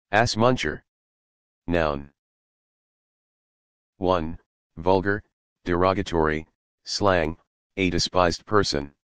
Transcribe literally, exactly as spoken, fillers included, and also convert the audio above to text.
Assmuncher. Noun. one. Vulgar, derogatory, slang, a despised person.